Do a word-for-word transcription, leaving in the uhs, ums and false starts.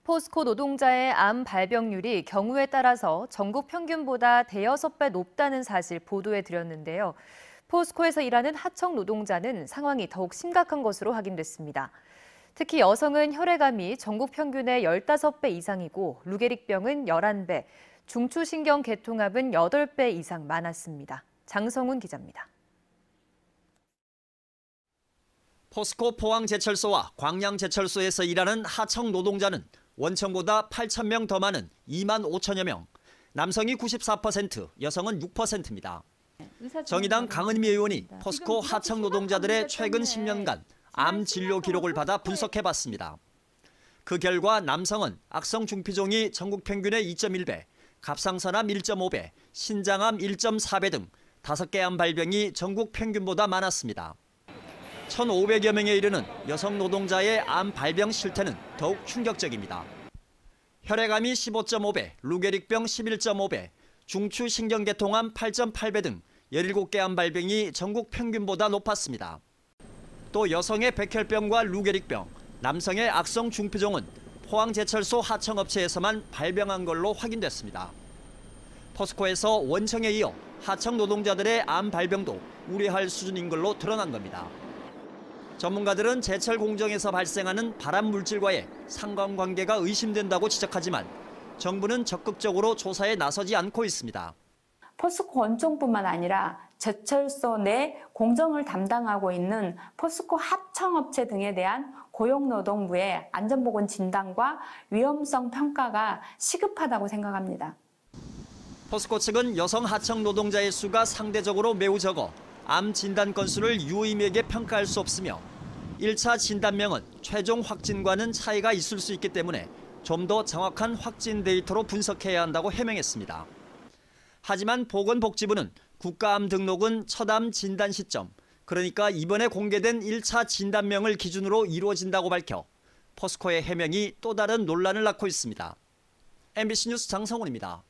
포스코 노동자의 암 발병률이 경우에 따라서 전국 평균보다 대여섯 배 높다는 사실 보도해 드렸는데요. 포스코에서 일하는 하청 노동자는 상황이 더욱 심각한 것으로 확인됐습니다. 특히 여성은 혈액암이 전국 평균의 열다섯 배 이상이고 루게릭병은 열한 배, 중추신경계통암은 여덟 배 이상 많았습니다. 장성훈 기자입니다. 포스코 포항제철소와 광양제철소에서 일하는 하청 노동자는 원청보다 팔천 명 더 많은 이만 오천여 명, 남성이 구십사 퍼센트, 여성은 육 퍼센트입니다. 정의당 강은미 의원이 포스코 하청 노동자들의 최근 십 년간 암 진료 기록을 받아 분석해봤습니다. 그 결과 남성은 악성 중피종이 전국 평균의 이 점 일 배, 갑상선암 일 점 오 배, 신장암 일 점 사 배 등 다섯 개 암 발병이 전국 평균보다 많았습니다. 천오백여 명에 이르는 여성 노동자의 암 발병 실태는 더욱 충격적입니다. 혈액암이 십오 점 오 배, 루게릭병 십일 점 오 배, 중추신경계통암 팔 점 팔 배 등 열일곱 개 암 발병이 전국 평균보다 높았습니다. 또 여성의 백혈병과 루게릭병, 남성의 악성 중피종은 포항제철소 하청업체에서만 발병한 걸로 확인됐습니다. 포스코에서 원청에 이어 하청 노동자들의 암 발병도 우려할 수준인 걸로 드러난 겁니다. 전문가들은 제철 공정에서 발생하는 발암 물질과의 상관관계가 의심된다고 지적하지만 정부는 적극적으로 조사에 나서지 않고 있습니다. 포스코 원청뿐만 아니라 제철소 내 공정을 담당하고 있는 포스코 하청업체 등에 대한 고용노동부의 안전보건 진단과 위험성 평가가 시급하다고 생각합니다. 포스코 측은 여성 하청 노동자의 수가 상대적으로 매우 적어 암 진단 건수를 유의미하게 평가할 수 없으며 일 차 진단명은 최종 확진과는 차이가 있을 수 있기 때문에 좀 더 정확한 확진 데이터로 분석해야 한다고 해명했습니다. 하지만 보건복지부는 국가암 등록은 첫 암 진단 시점, 그러니까 이번에 공개된 일 차 진단명을 기준으로 이루어진다고 밝혀 포스코의 해명이 또 다른 논란을 낳고 있습니다. 엠비씨 뉴스 장성훈입니다.